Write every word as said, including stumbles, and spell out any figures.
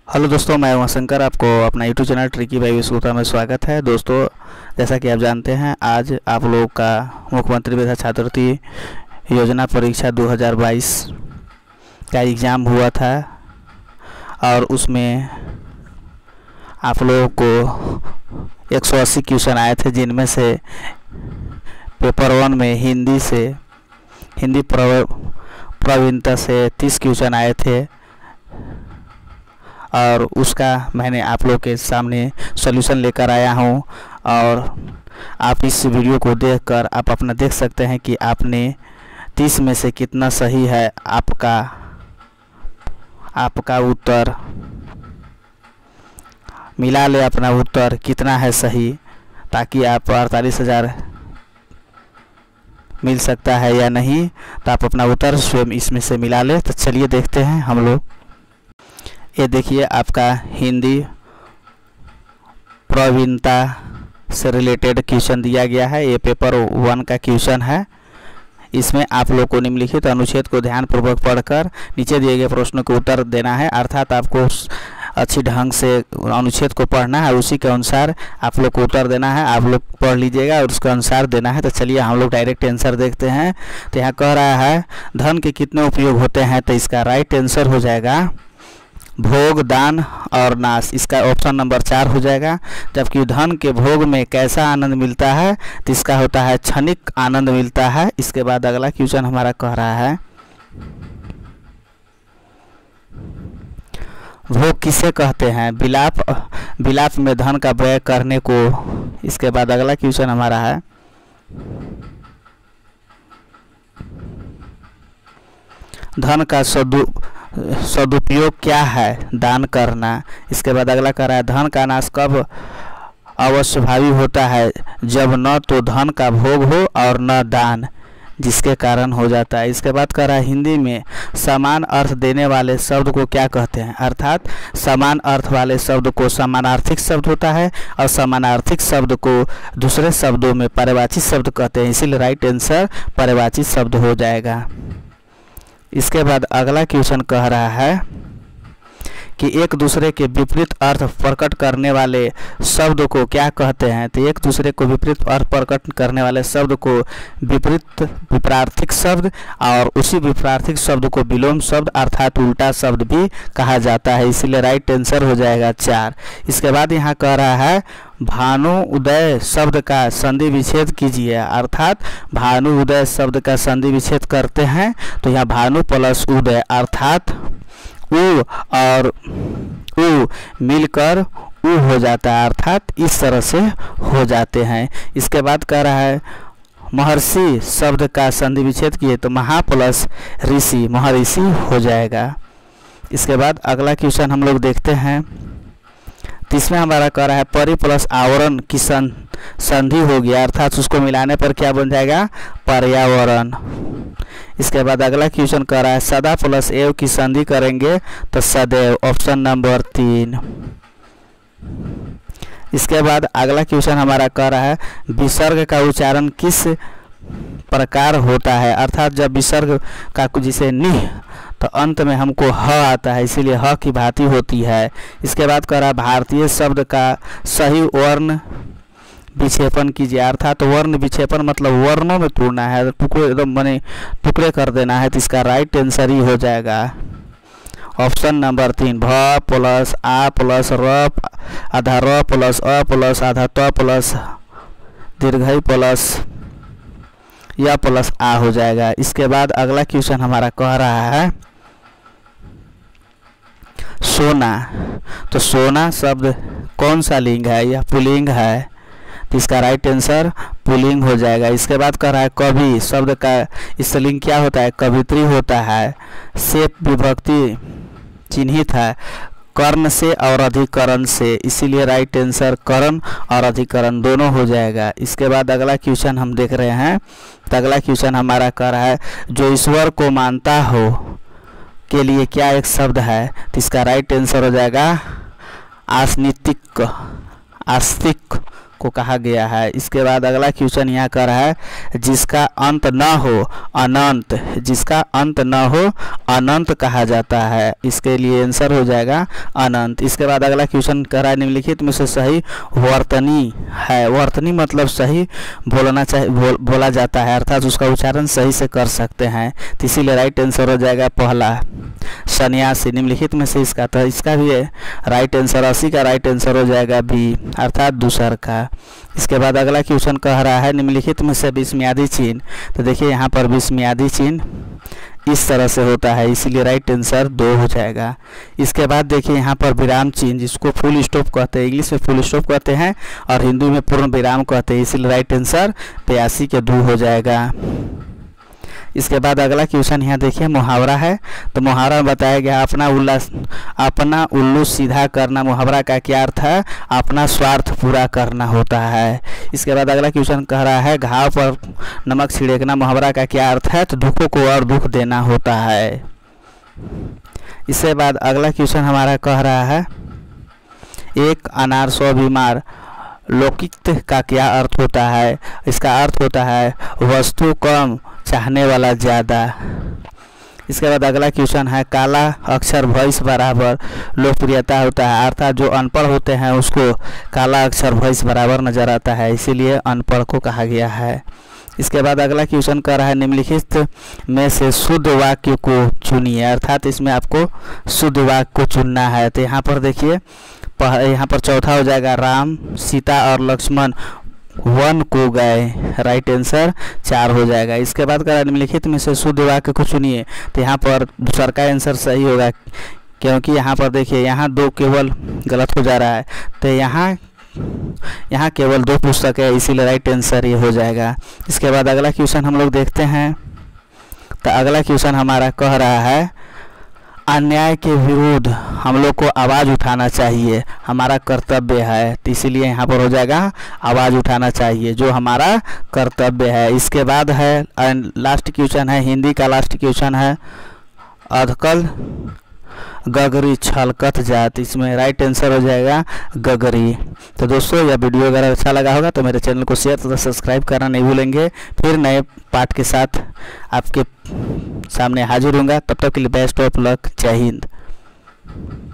Hello दोस्तों, मैं उमा शंकर। आपको अपना YouTube channel tricky by Vishwagupta में स्वागत है। दोस्तों, जैसा कि आप जानते हैं, आज आप लोगों का मुख्यमंत्री मेधा छात्रवृत्ति योजना परीक्षा दो हज़ार बाईस का एग्ज़ाम हुआ था और उसमें आप लोगों को एक सौ अस्सी क्वेश्चन आए थे, जिनमें से पेपर वन में हिंदी से हिंदी प्रवीणता से तीस क्वेश्चन आए थे और उसका मैंने आप लोग के सामने सॉल्यूशन लेकर आया हूं। और आप इस वीडियो को देखकर आप अपना देख सकते हैं कि आपने तीस में से कितना सही है आपका आपका उत्तर। मिला ले अपना उत्तर कितना है सही, ताकि आप अड़तालीस हज़ार मिल सकता है या नहीं। तो आप अपना उत्तर स्वयं इसमें से मिला ले। तो चलिए देखते हैं हम लोग। ये देखिए, आपका हिंदी प्रवीणता से रिलेटेड क्वेश्चन दिया गया है। ये पेपर वन का क्वेश्चन है। इसमें आप लोग को निम्नलिखित अनुच्छेद को ध्यानपूर्वक पढ़कर नीचे दिए गए प्रश्नों के उत्तर देना है। अर्थात आपको अच्छी ढंग से अनुच्छेद को पढ़ना है, उसी के अनुसार आप लोग को उत्तर देना है। आप लोग पढ़ लीजिएगा और उसके अनुसार देना है। तो चलिए हम लोग डायरेक्ट आंसर देखते हैं। तो यहाँ कह रहा है धन के कितने उपयोग होते हैं, तो इसका राइट आंसर हो जाएगा भोग, दान और नाश। इसका ऑप्शन नंबर चार हो जाएगा। जबकि धन के भोग में कैसा आनंद मिलता है, तो इसका होता है क्षणिक आनंद मिलता है। इसके बाद अगला क्वेश्चन हमारा कह रहा है भोग किसे कहते हैं, विलाप विलाप में धन का व्यय करने को। इसके बाद अगला क्वेश्चन हमारा है धन का सदु सदुपयोग क्या है, दान करना। इसके बाद अगला कह रहा है धन का नाश कब अवश्यभावी होता है, जब न तो धन का भोग हो और न दान, जिसके कारण हो जाता है। इसके बाद कह रहा है हिंदी में समान अर्थ देने वाले शब्द को क्या कहते हैं। अर्थात समान अर्थ वाले शब्द को समानार्थिक शब्द होता है और समानार्थिक शब्द को दूसरे शब्दों में पर्यायवाची शब्द कहते हैं। इसीलिए राइट आंसर पर्यायवाची शब्द हो जाएगा। इसके बाद अगला क्वेश्चन कह रहा है कि एक दूसरे के विपरीत अर्थ प्रकट करने वाले शब्द को क्या कहते हैं। तो एक दूसरे को विपरीत अर्थ प्रकट करने वाले शब्द को विपरीत विपरार्थिक शब्द और उसी विपरार्थिक शब्द को विलोम शब्द अर्थात उल्टा शब्द भी कहा जाता है। इसीलिए राइट आंसर हो जाएगा चार। इसके बाद यहाँ कह रहा है भानु उदय शब्द का संधि विच्छेद कीजिए। अर्थात भानु उदय शब्द का संधि विच्छेद करते हैं तो यहाँ भानु प्लस उदय अर्थात उ और उ मिलकर उ हो जाता है, अर्थात इस तरह से हो जाते हैं। इसके बाद कह रहा है महर्षि शब्द का संधि विच्छेद किए तो महा प्लस ऋषि महर्षि हो जाएगा। इसके बाद अगला क्वेश्चन हम लोग देखते हैं। इसमें हमारा कह रहा है परि प्लस आवरण की संधि हो गया, अर्थात उसको मिलाने पर क्या बन जाएगा, पर्यावरण। इसके बाद अगला क्वेश्चन कह रहा है सदा प्लस एव की संधि करेंगे तो सदैव, ऑप्शन नंबर तीन। इसके बाद अगला क्वेश्चन हमारा कह रहा है विसर्ग का उच्चारण किस प्रकार होता है। अर्थात जब विसर्ग का जिसे निह तो अंत में हमको ह आता है, इसीलिए ह की भांति होती है। इसके बाद कह रहा है भारतीय शब्द का सही वर्ण विक्षेपण कीजिए। अर्थात वर्ण विक्षेपण मतलब वर्णों में तोड़ना है, टुकड़े एकदम बने टुकड़े कर देना है। तो इसका राइट आंसर ही हो जाएगा ऑप्शन नंबर तीन भ प्लस आ प्लस र आधा र प्लस अ प्लस आधा त प्लस दीर्घई प्लस या प्लस आ हो जाएगा। इसके बाद अगला क्वेश्चन हमारा कह रहा है सोना। तो सोना शब्द कौन सा लिंग है, यह पुल्लिंग है, तो इसका राइट आंसर पुल्लिंग हो जाएगा। इसके बाद कह रहा है कवि शब्द का स्त्रीलिंग क्या होता है, कवित्री होता है। से विभक्ति चिन्हित है कर्ण से और अधिकरण से, इसीलिए राइट आंसर कर्ण और अधिकरण दोनों हो जाएगा। इसके बाद अगला क्वेश्चन हम देख रहे हैं। तो अगला क्वेश्चन हमारा कह रहा है जो ईश्वर को मानता हो के लिए क्या एक शब्द है। तो इसका राइट आंसर हो जाएगा आस्तिक आस्तिक को कहा गया है। इसके बाद अगला क्वेश्चन यहाँ कर रहा है, जिसका अंत न हो अनंत, जिसका अंत न हो अनंत कहा जाता है। इसके लिए आंसर हो जाएगा अनंत। इसके बाद अगला क्वेश्चन कर रहा है, निम्नलिखित में से सही वर्तनी है। वर्तनी मतलब सही बोलना चाहिए, बोल, बोला जाता है, अर्थात उसका उच्चारण सही से कर सकते हैं। तो इसीलिए राइट आंसर हो जाएगा पहला सन्यासी। निम्नलिखित में से इसका, तो इसका भी है राइट आंसर, अस्सी का राइट आंसर हो जाएगा बी, अर्थात दूसर का। इसके बाद अगला क्वेश्चन कह रहा है, निम्नलिखित में से विस्मयादि चिन्ह। तो देखिए यहाँ पर विस्मयादि चिन्ह इस तरह से होता है, इसीलिए राइट आंसर दो हो जाएगा। इसके बाद देखिए यहाँ पर विराम चिन्ह, जिसको फुल स्टॉप कहते हैं, इंग्लिश में फुल स्टॉप कहते हैं और हिंदी में पूर्ण विराम कहते हैं, इसीलिए राइट आंसर बयासी के दो हो जाएगा। इसके बाद अगला क्वेश्चन यहाँ देखिए मुहावरा है। तो मुहावरा में बताया गया, अपना उल्ला अपना उल्लू सीधा करना। मुहावरा का क्या अर्थ है? अपना स्वार्थ पूरा करना होता है। इसके बाद अगला क्वेश्चन कह रहा है, घाव पर नमक छिड़कना। मुहावरा का क्या अर्थ है? तो दुखों को और दुख देना होता है। इसके बाद अगला क्वेश्चन हमारा कह रहा है, एक अनार सौ बीमार। लौकिक का क्या अर्थ होता है? इसका अर्थ होता है वस्तु कम चाहने वाला ज़्यादा। इसके बाद अगला क्वेश्चन है, काला अक्षर भैंस बराबर लोकप्रियता होता है, अर्थात जो अनपढ़ होते हैं उसको काला अक्षर भैंस बराबर नजर आता है, इसीलिए अनपढ़ को कहा गया है। इसके बाद अगला क्वेश्चन कर रहा है, निम्नलिखित में से शुद्ध वाक्य को चुनिए, अर्थात इसमें आपको शुद्ध वाक्य को चुनना है। तो यहाँ पर देखिए, यहाँ पर चौथा हो जाएगा, राम सीता और लक्ष्मण वन को गए, राइट आंसर चार हो जाएगा। इसके बाद कर निम्नलिखित में से शुद्ध वाक्य को चुनिए। तो यहाँ पर दूसरा का आंसर सही होगा, क्योंकि यहाँ पर देखिए यहाँ दो केवल गलत हो जा रहा है, तो यहाँ यहाँ केवल दो पुस्तक है, इसीलिए राइट आंसर ये हो जाएगा। इसके बाद अगला क्वेश्चन हम लोग देखते हैं। तो अगला क्वेश्चन हमारा कह रहा है, अन्याय के विरुद्ध हम लोग को आवाज़ उठाना चाहिए, हमारा कर्तव्य है। तो इसीलिए यहाँ पर हो जाएगा आवाज़ उठाना चाहिए, जो हमारा कर्तव्य है। इसके बाद है लास्ट क्वेश्चन है, हिंदी का लास्ट क्वेश्चन है, अधकल गगरी छलकत जात। इसमें राइट आंसर हो जाएगा गगरी। तो दोस्तों, यह वीडियो अगर अच्छा लगा होगा तो मेरे चैनल को शेयर तथा सब्सक्राइब करना नहीं भूलेंगे। फिर नए पाठ के साथ आपके सामने हाजिर होऊंगा, तब तक के लिए बेस्ट ऑफ लक। जय हिंद।